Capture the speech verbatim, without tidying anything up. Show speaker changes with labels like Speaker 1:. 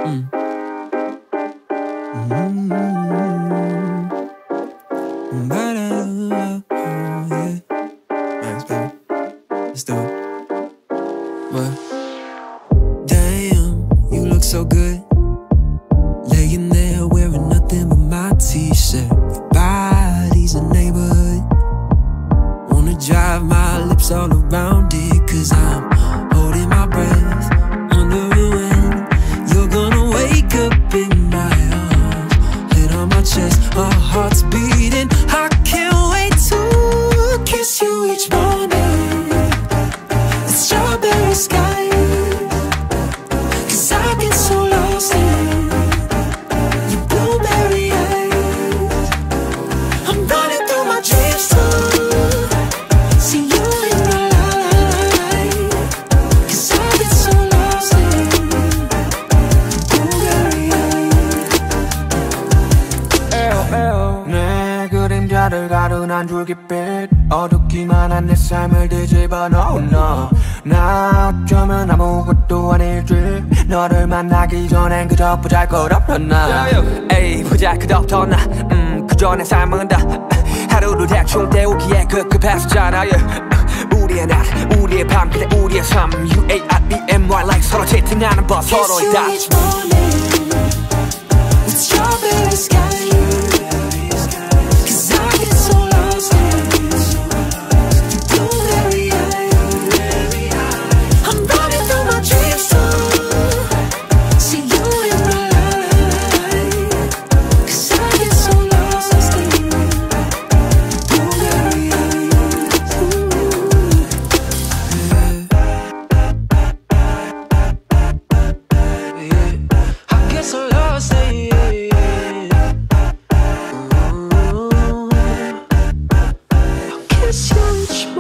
Speaker 1: Mm. Mm-hmm. Ba-da-da-da-da, yeah. Thanks, baby. Let's do it. What? Damn, you look so good, laying there wearing nothing but my t-shirt. Your body's a neighborhood. Wanna drive my lips all around it, cause I'm holding my breath, wondering when you're gonna wake up in my arms, head on my chest, our hearts beating. I can't wait to kiss you each morning, the strawberry sky, cause I get so lost in your blueberry eyes. I'm running through my dreams too, see you in my life, cause I get so lost in blueberry eyes.
Speaker 2: 내 그림자를 가둔한 줄깃빛, 어둡기만 한 내 삶을 뒤집어 놓은 너. 나 어쩌면 아무것도 아닐지, 너를 만나기 전엔 그저 보잘것없던 나. 에이 보잘것없던 나, 음, 그저 내 삶은 다 하루를 대충 때우기에 급급했었잖아. 우리의 낮, 우리의 밤, 그래 우리의 삶. U A R E M Y like 서로 채팅하는 법, 서로의 다.
Speaker 1: Kiss you each morning with strawberry sky, cause I get so lost in your blueberry eyes. I'm running through my dreams too, see you in my life, cause I get so lost in blueberry eyes. I get so lost in Ooh. I'll kiss you each